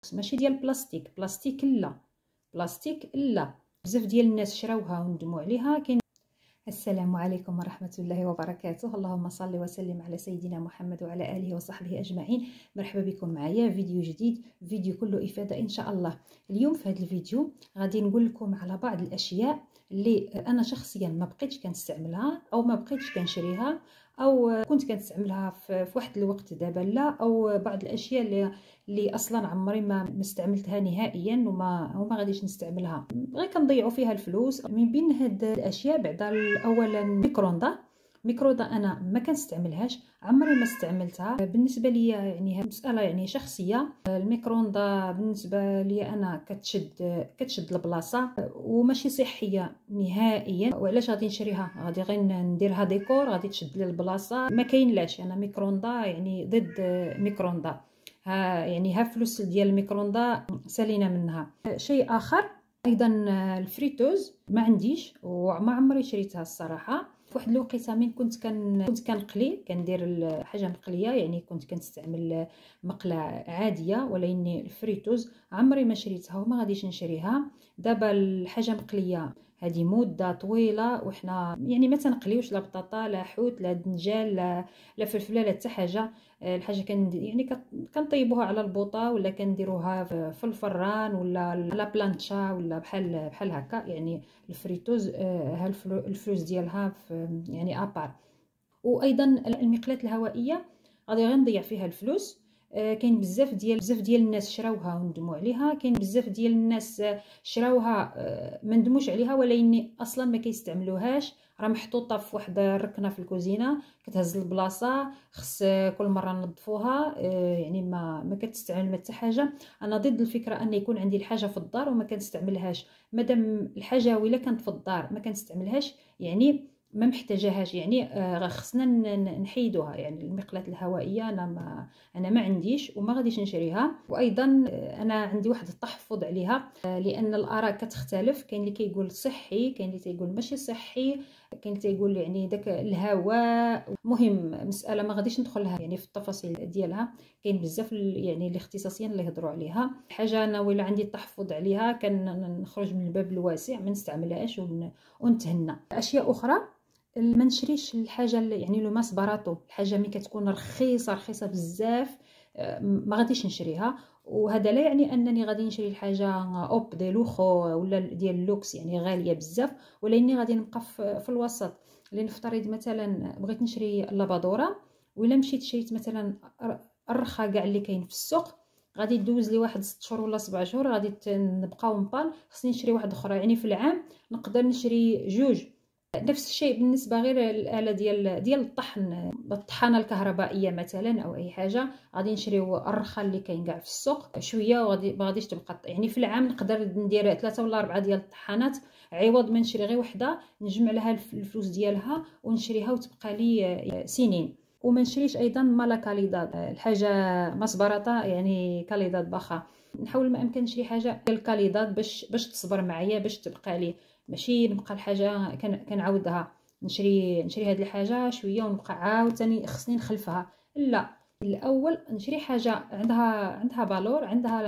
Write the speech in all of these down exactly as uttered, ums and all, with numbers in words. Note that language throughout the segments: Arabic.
ماشي ديال البلاستيك. بلاستيك لا، بلاستيك لا، بزاف ديال الناس شراوها وندموا عليها. كاين. السلام عليكم ورحمة الله وبركاته. اللهم صل وسلم على سيدنا محمد وعلى آله وصحبه أجمعين. مرحبا بكم معايا فيديو جديد، فيديو كله إفادة إن شاء الله. اليوم في هذا الفيديو غادي نقول لكم على بعض الأشياء اللي أنا شخصيا ما بقيتش كنستعملها أو ما بقيتش كنشريها أو كنت كنستعملها في واحد الوقت دابا لا، أو بعض الأشياء اللي اللي اصلا عمري ما استعملتها نهائيا وما وما غاديش نستعملها، غير كنضيعوا فيها الفلوس. من بين هاد الاشياء بعدا اولا ميكروندا. ميكروندا انا ما كنستعملهاش، عمري ما استعملتها. بالنسبه لي يعني هاد مساله يعني شخصيه. الميكروندا بالنسبه لي انا كتشد كتشد البلاصه وماشي صحيه نهائيا. وعلاش غادي نشريها؟ غادي غير نديرها ديكور، غادي تشد لي البلاصه، ما كاينلاش. انا ميكروندا يعني ضد ميكروندا. ها يعني ها فلوس ديال الميكروندا سالينا منها. شيء اخر ايضا الفريتوز ما عنديش وما عمري شريتها الصراحه. في واحد الوقيته من كنت كان كنت كنقلي، كندير حاجه مقليه، يعني كنت كنستعمل مقله عاديه، ولكن الفريتوز عمري ما شريتها وما غاديش نشريها. دابا الحاجه مقليه هذه مده طويله وحنا يعني ما تنقليوش لا بطاطا لا حوت لا دنجال لا لا فلفله لا حتى حاجه. الحاجه كان يعني كنطيبوها على البوطه ولا كنديروها في الفران ولا لا بلانشا ولا بحال بحال هكا. يعني الفريتوز ها الفلوس ديالها يعني ابار. وايضا المقلاة الهوائيه غادي غير نضيع فيها الفلوس. كاين بزاف ديال بزاف ديال الناس شراوها وندموا عليها، كاين بزاف ديال الناس شراوها ما ندموش عليها ولكن اصلا ما كيستعملوهاش. راه محطوطه في واحد الركنه في الكوزينه كتهز البلاصه، خص كل مره نظفوها، يعني ما ما كتستعمل حتى حاجه. انا ضد الفكره ان يكون عندي الحاجه في الدار وما كنستعملهاش. مادام الحاجه ولا كانت في الدار ما كنستعملهاش يعني ما محتاجاهاش، يعني آه خصنا نحيدوها. يعني المقلاة الهوائيه انا ما انا ما عنديش وما غاديش نشريها. وايضا آه انا عندي واحد التحفظ عليها، آه لان الاراء كتختلف. كاين اللي كيقول صحي، كاين اللي تيقول ماشي صحي، كاين اللي تيقول يعني داك الهواء. مهم مساله ما غاديش ندخل لها يعني في التفاصيل ديالها. كاين بزاف يعني الاختصاصيين اللي يهضروا عليها. حاجه انا ولا عندي التحفظ عليها كنخرج من الباب الواسع، ما نستعملهاش ونتهنى. اشياء اخرى ما نشريش الحاجه يعني لو ماس باراتو. الحاجه ملي كتكون رخيصه رخيصه بزاف ما غاديش نشريها. وهذا لا يعني انني غادي نشري الحاجه اوب دي لوخو ولا ديال اللوكس يعني غاليه بزاف، ولاني غادي نبقى في الوسط. لنفترض مثلا بغيت نشري لابادوره ولا مشيت شريت مثلا الرخا كاع اللي كاين في السوق، غادي دوز لي واحد ست شهور ولا سبع شهور غادي نبقاو مبال، خصني نشري واحده اخرى. يعني في العام نقدر نشري جوج. نفس الشيء بالنسبه غير الاله ديال ديال الطحن، الطحانه الكهربائيه مثلا او اي حاجه، غادي نشريو الرخا اللي كاين كاع في السوق شويه وغادي ما غاديش تبقى. يعني في العام نقدر ندير ثلاثه ولا اربعه ديال الطحانات، عوض ما نشري غير وحده نجمع لها الفلوس ديالها ونشريها وتبقى لي سنين. وما نشريش ايضا مالا كاليداد، الحاجه مصبرطه يعني كاليداد باخا. نحاول ما امكن نشري حاجه ديال الكاليداد باش باش تصبر معايا باش تبقى لي، ماشي نبقى الحاجه كنعاودها نشري نشري هذه الحاجه شويه ونبقى عاوتاني خصني نخلفها. لا، الاول نشري حاجه عندها عندها بالور، عندها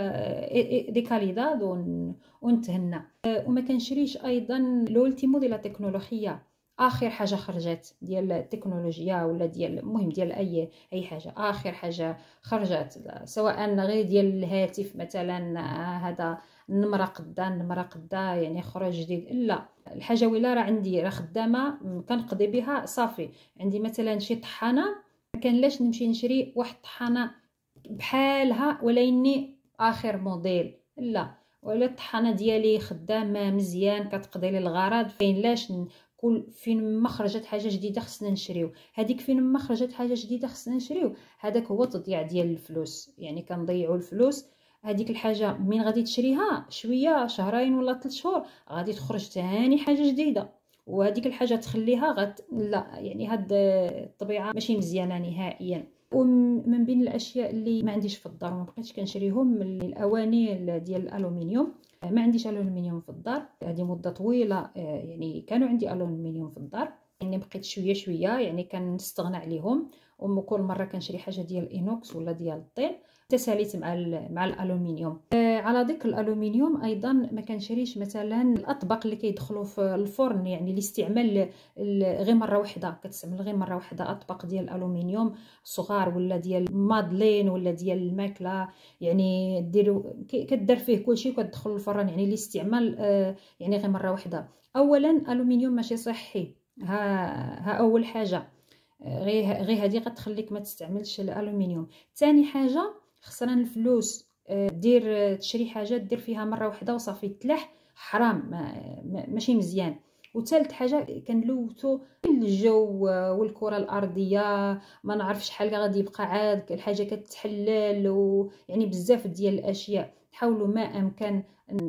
دي كاليداد ونتهنى. وما كنشريش ايضا لولتيمو ديال التكنولوجيا، اخر حاجه خرجت ديال التكنولوجيا ولا ديال المهم ديال اي اي حاجه، اخر حاجه خرجت سواء غير ديال الهاتف مثلا هذا النمره قدا النمره قدا يعني خرج جديد. لا، الحاجه ولا راه عندي راه خدامه كنقضي بها صافي. عندي مثلا شي طحانه ما كانلاش نمشي نشري واحد الطحانه بحالها ولا اني اخر موديل، لا، ولا الطحانه ديالي خدامه مزيان كتقضي لي الغرض. فاينلاش كل فين ما خرجت حاجه جديده خصنا نشريو هذيك، فين ما خرجت حاجه جديده خصنا نشريو هذاك هو تضييع ديال الفلوس. يعني كنضيعوا الفلوس. هذيك الحاجه من غادي تشريها شويه شهرين ولا ثلاث شهور غادي تخرج ثاني حاجه جديده، وهذيك الحاجه تخليها غت لا. يعني هاد الطبيعه ماشي مزيانه نهائيا. ومن بين الاشياء اللي ما عنديش في الدار وما بقيتش كنشريهم الاواني ديال الالومنيوم. ما عنديش الومنيوم في الدار هذه مده طويله. يعني كانوا عندي الومنيوم في الدار يعني بقيت شويه شويه يعني كنستغنى عليهم. وكل مره كنشري حاجه ديال الانوكس ولا ديال الطين. تساليت مع مع الالومنيوم. آه على ذكر الالومنيوم ايضا ما كنشريش مثلا الاطباق اللي كيدخلوا في الفرن، يعني الاستعمال غير مره واحده، كتستعمل غير مره واحده اطباق ديال الالومنيوم صغار ولا ديال مادلين ولا ديال الماكله، يعني ديروا كدار فيه كلشي وكتدخل الفرن، يعني الاستعمال آه يعني غير مره واحده. اولا الالومنيوم ماشي صحي، ها ها اول حاجه، غير غير هذه غتخليك ما تستعملش الالومنيوم. ثاني حاجه خسران الفلوس، دير تشري حاجه دير فيها مره واحده وصافي تلاح، حرام، ماشي مزيان. وثالث حاجه كنلوثو الجو والكره الارضيه، ما نعرف شحال غادي يبقى عاد الحاجه كتحلل، ويعني بزاف ديال الاشياء. حاولوا ما امكن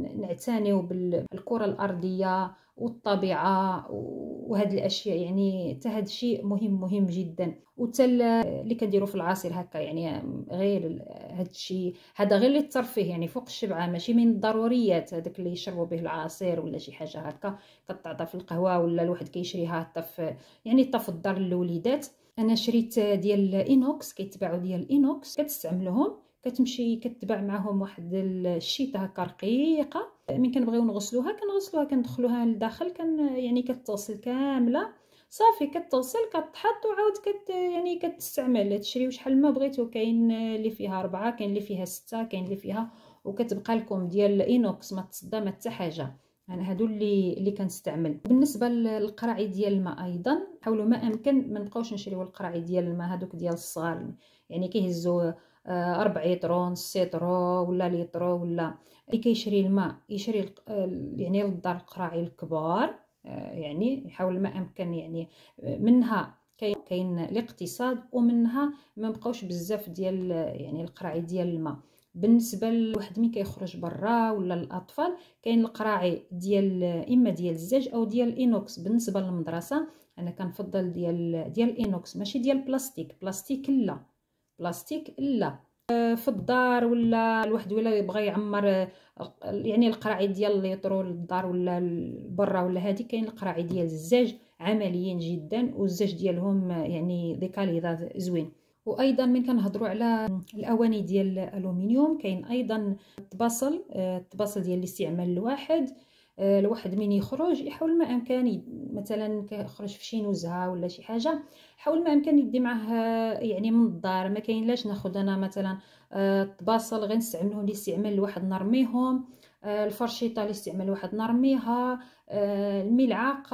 نعتنيو بالكره الارضيه والطبيعه وهاد الاشياء، يعني حتى هاد الشيء مهم مهم جدا. وحتى اللي كنديروا في العصير هكا، يعني غير هاد الشيء هذا غير للترفيه، يعني فوق الشبعه، ماشي من الضروريات هذاك اللي يشربوا به العصير ولا شي حاجه هكا كتعطى في القهوه، ولا الواحد كيشريها حتى في يعني حتى في الدار للوليدات. انا شريت ديال انوكس، كيتباعوا ديال انوكس كتستعملهم، كتمشي كتباع معهم واحد الشيطه هكا رقيقه، من كنبغيو نغسلوها كنغسلوها كندخلوها لداخل، كان يعني كتغسل كامله صافي، كتغسل كتحط وعاود كت يعني كتستعمل، تشريو شحال ما بغيتو، كاين اللي فيها أربعة، كاين اللي فيها ستة، كاين اللي فيها، وكتبقى لكم ديال الانوكس ما تصدى ما حتى حاجه. انا هادو اللي اللي كنستعمل. بالنسبه للقراعي ديال الماء ايضا حاولوا ما امكن ما نبقاوش نشريو القراعي ديال الماء هادوك ديال الصغار، يعني كيهزوا ربع يطرو، نص يطرو ولا ليطرو، ولا اللي كيشري الماء يشري يعني للدار القراعي الكبار، يعني يحاول ما امكن، يعني منها كاين الاقتصاد ومنها ما نبقاوش بزاف ديال يعني القراعي ديال الماء. بالنسبه لواحد مين كيخرج برا ولا الاطفال، كاين القراعي ديال اما ديال الزاج او ديال الانوكس. بالنسبه للمدرسه انا كنفضل ديال ديال الانوكس، ماشي ديال البلاستيك. بلاستيك لا، بلاستيك لا. في الدار ولا الواحد ولا يبغى يعمر يعني القراعي ديال الليطرو للدار ولا برا ولا هذه، كاين القراعي ديال الزاج عمليين جدا، والزاج ديالهم يعني ديكاليزا زوين. وايضا من كنهضروا على الاواني ديال الالومنيوم، كاين ايضا الطباصل، الطباصل ديال الاستعمال الواحد. الواحد من يخرج يحاول ما امكن، مثلا كيخرج في شي نزهه ولا شي حاجه، حاول ما امكن يدي معه يعني من الدار. ما كاين لاش ناخذ انا مثلا الطباصل غير نستعملهم لاستعمال الواحد نرميهم، الفرشيطه لاستعمال الواحد نرميها، الملعقه،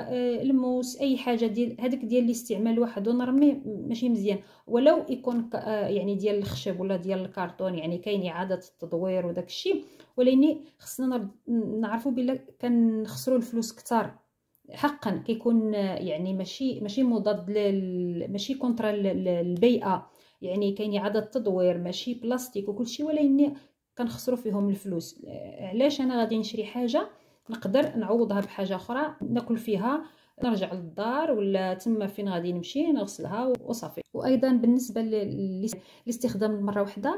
الموس، اي حاجه ديال هذاك ديال الاستعمال الواحد ونرميه ماشي مزيان. ولو يكون يعني ديال الخشب ولا ديال الكرتون، يعني كاين اعاده التدوير وداك الشيء، ولكن خصنا نعرفوا بلا كنخسروا الفلوس كثار حقا. كيكون يعني ماشي ماشي مضاد لل ماشي كونترا البيئه، يعني كاين اعاده تدوير ماشي بلاستيك وكل شيء، ولكن كنخسروا فيهم الفلوس. علاش انا غادي نشري حاجه نقدر نعوضها بحاجه اخرى ناكل فيها، نرجع للدار ولا تما فين غادي نمشي نغسلها وصافي. وايضا بالنسبه لاستخدام مره واحده،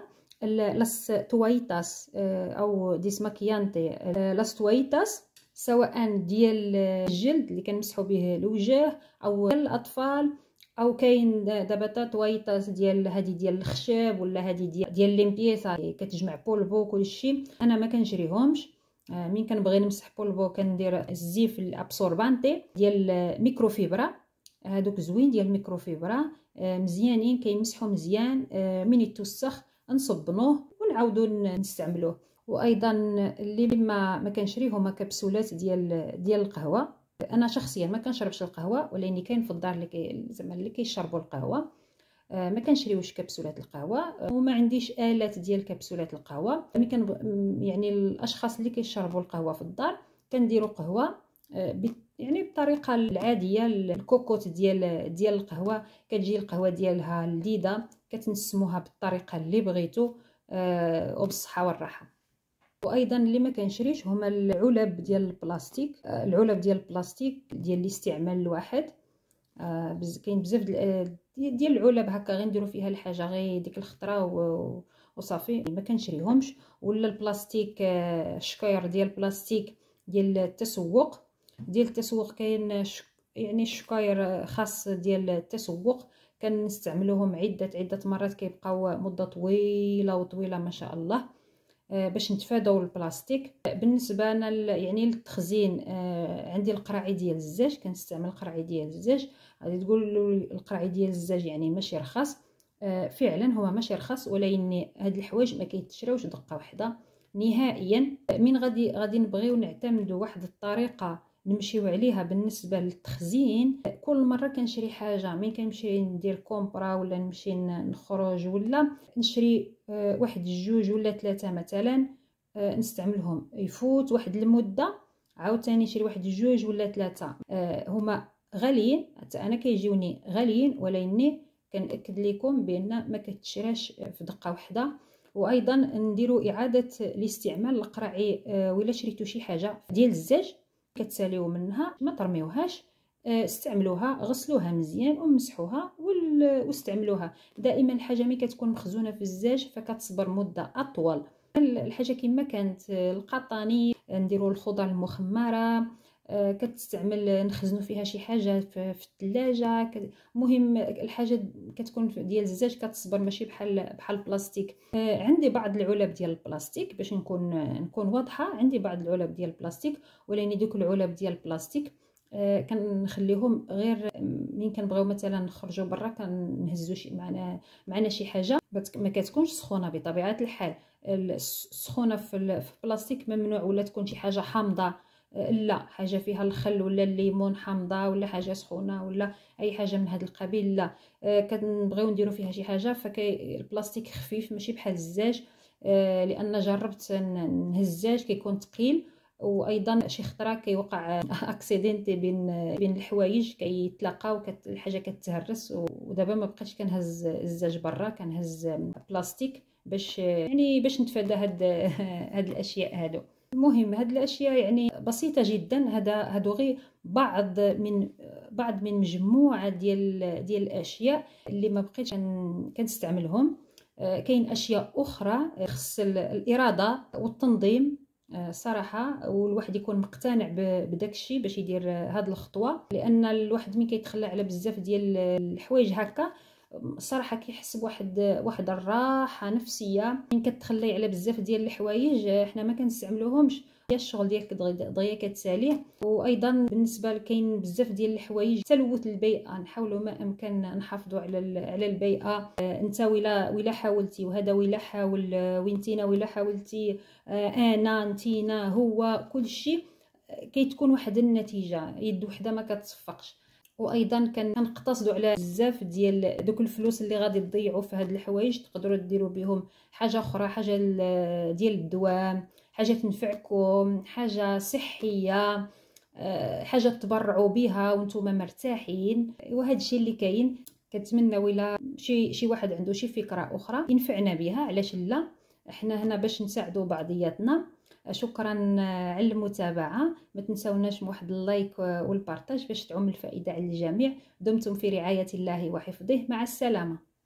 لاس تويتاس او ديسماكيانتي، لاس تويتاس سواء ديال الجلد اللي كنمسحوا به الوجه او الاطفال، او كاين دابا تا تويتاس ديال هذه ديال الخشب ولا هذه ديال ديال ليمبيسا كتجمع بولفو كلشي. انا ما كنشريهمش، مين كنبغي نمسح بولفو كندير الزيف الابسوربانتي ديال ميكروفيبرا، هادوك زوين ديال الميكروفيبرا مزيانين كيمسحوا مزيان، من يتوسخ نصبنوه ونعاودوا نستعملوه. وايضا اللي ما ما كنشريه هما كبسولات ديال ديال القهوه. انا شخصيا ما كنشربش القهوه، ولكن كاين في الدار اللي كي زعما اللي كيشربوا القهوه، ما كنشريوش كبسولات القهوه، وما عنديش آلات ديال كبسولات القهوه. ملي كان يعني الاشخاص اللي كيشربوا القهوه في الدار كنديروا قهوه يعني بالطريقه العاديه، الكوكوت ديال ديال القهوه، كتجي القهوه ديالها لذيذه، كتنسموها بالطريقه اللي بغيتو وبالصحه والراحه. وايضا اللي ما كنشريش هما العلب ديال البلاستيك، العلب ديال البلاستيك ديال الاستعمال الواحد. كاين بزاف ديال العلب هكا غير نديروا فيها الحاجه غير ديك الخطره وصافي، ما كنشريهمش. ولا البلاستيك، الشكاير ديال البلاستيك ديال التسوق، ديال التسوق كاين يعني الشكاير خاص ديال التسوق، كنستعملوهم عده عده مرات، كيبقاو مده طويله وطويله ما شاء الله، باش نتفاداو البلاستيك. بالنسبه انا يعني للتخزين، عندي القرعي ديال الزاج، كنستعمل القرعي ديال الزاج. غادي تقولوا القرعي ديال الزاج يعني ماشي رخاص، فعلا هو ماشي رخاص، ولكن هاد الحوايج ما كيتشراوش دقه واحده نهائيا. من غادي غادي نبغيو نعتمدوا واحد الطريقه نمشيو عليها بالنسبه للتخزين. كل مره كنشري حاجه، ملي كنمشي ندير كومبرا ولا نمشي نخرج ولا نشري واحد جوج ولا ثلاثه مثلا، نستعملهم يفوت واحد المده، عاوتاني نشري واحد جوج ولا ثلاثه. هما غاليين، حتى انا كيجيوني غاليين، ولكن كنأكد لكم بان ما كتشراش في دقه واحده. وايضا نديروا اعاده الاستعمال القرعي. ولا شريتو شي حاجه ديال الزاج كتساليو منها، ما ترميوهاش، استعملوها، غسلوها مزيان ومسحوها واستعملوها. دائما الحاجه ملي كتكون مخزونه في الزاج فكتصبر مده اطول. الحاجه كما كانت القطاني، نديروا الخضر المخمره، كتستعمل نخزنوا فيها شي حاجه في الثلاجه. المهم الحاجه كتكون ديال الزاج كتصبر، ماشي بحال بحال البلاستيك. عندي بعض العلب ديال البلاستيك، باش نكون نكون واضحه، عندي بعض العلب ديال البلاستيك، ولكن دوك العلب ديال البلاستيك كنخليهم غير مين كنبغيو مثلا نخرجوا برا، كنهزوا شي معنا معنا شي حاجه ما كتكونش سخونه بطبيعه الحال. السخونه في البلاستيك ممنوع، ولا تكون شي حاجه حامضه، لا حاجه فيها الخل ولا الليمون حامضه، ولا حاجه سخونه ولا اي حاجه من هذا القبيل، لا. كنبغيو نديرو فيها شي حاجه فكي البلاستيك خفيف ماشي بحال الزاج، لان جربت نهزاج كيكون ثقيل، وايضا شي خطره كيوقع اكسيدنتي بين بين الحوايج كيتلاقاو، الحاجه كتهرس. ودابا ما بقيتش كنهز الزاج برا، كنهز بلاستيك باش يعني باش نتفادى هاد هاد الاشياء هادو. المهم هاد الاشياء يعني بسيطه جدا. هذا هادو غير بعض من بعض من مجموعه ديال ديال الاشياء اللي ما بقيتش كنستعملهم. كاين اشياء اخرى خص الاراده والتنظيم صراحه، والواحد يكون مقتنع بداك الشيء باش يدير هاد الخطوه. لان الواحد ملي كيتخلى على بزاف ديال الحوايج هكا الصراحه كيحس بواحد واحد الراحه نفسيه. من كتخلي على بزاف ديال الحوايج حنا ما كنستعملوهمش، الشغل ديالك دغيا كتساليه. وايضا بالنسبه كاين بزاف ديال الحوايج تلوث البيئه، نحاولوا ما امكن نحافظوا على على البيئه. انت ولا ولا حاولتي، وهذا ولا حاول، وانتينا ولا حاولتي، انا انتينا هو كل شيء كيتكون واحد النتيجه، يد وحده ما كتصفقش. وايضا كنقتصدوا على بزاف ديال دوك الفلوس اللي غادي تضيعوا في هاد الحوايج، تقدروا ديروا بهم حاجه اخرى، حاجه ديال الدوام، حاجه تنفعكم، حاجه صحيه، حاجه تبرعوا بها وانتم مرتاحين. وهذا الشيء اللي كاين. كنتمنى ولا شي شي واحد عنده شي فكره اخرى ينفعنا بها، علاش لا؟ احنا هنا باش نساعدوا بعضياتنا. شكرا على المتابعه، ما تنساوناش بواحد اللايك والبارطاج باش تعم الفائده على الجميع. دمتم في رعايه الله وحفظه، مع السلامه.